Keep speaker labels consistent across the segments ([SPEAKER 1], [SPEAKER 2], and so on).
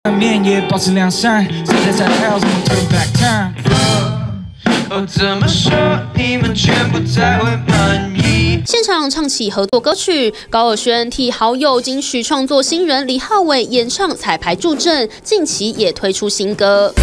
[SPEAKER 1] 面也保持良善，现在才还有什么 turn back time？ 怎么说你们全部才会满意？
[SPEAKER 2] 现场唱起合作歌曲，高尔宣替好友金曲创作新人李浩伟演唱彩排助阵，近期也推出新歌。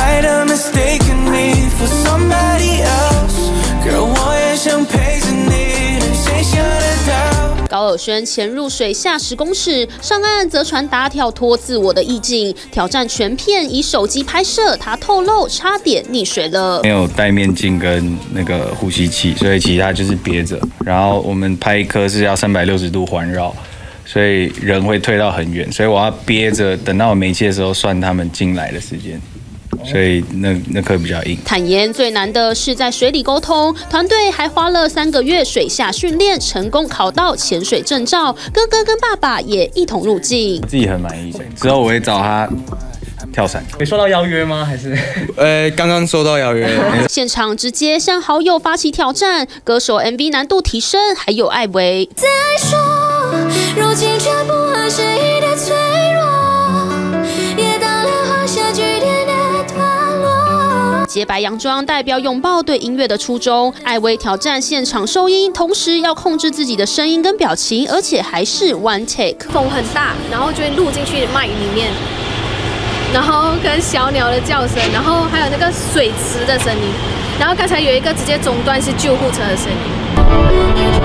[SPEAKER 2] 高尔宣潜入水下10公尺，上岸则传达跳脱自我的意境，挑战全片以手机拍摄。他透露差点溺水了，
[SPEAKER 3] 没有戴面镜跟那个呼吸器，所以其他就是憋着。然后我们拍一颗是要360度环绕，所以人会退到很远，所以我要憋着，等到我没气的时候算他们进来的时间。所以那颗比较硬。
[SPEAKER 2] 坦言最难的是在水里沟通，团队还花了3个月水下训练，成功考到潜水证照。哥哥跟爸爸也一同入境，
[SPEAKER 3] 自己很满意。之后我会找他跳伞。
[SPEAKER 4] 你收到邀约吗？还是？
[SPEAKER 3] 刚刚收到邀约。
[SPEAKER 2] 现场直接向好友发起挑战，歌手 MV 难度提升，还有艾薇。再说，如今却不合时宜的脆弱，也到了画下句点的段落。洁白洋装代表拥抱对音乐的初衷。艾薇挑战现场收音，同时要控制自己的声音跟表情，而且还是 one take。
[SPEAKER 5] 风很大，然后就会录进去麦里面。然后跟小鸟的叫声，然后还有那个水池的声音，然后刚才有一个直接中断是救护车的声音。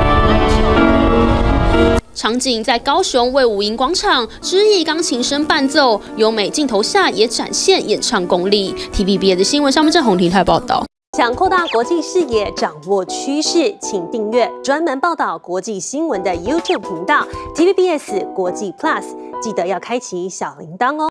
[SPEAKER 2] 场景在高雄卫武营广场，只以钢琴声伴奏，优美镜头下也展现演唱功力。TVBS 的新闻上面郑宏庭台报道。
[SPEAKER 6] 想扩大国际视野，掌握趋势，请订阅专门报道国际新闻的 YouTube 频道 TVBS 国际 Plus， 记得要开启小铃铛哦。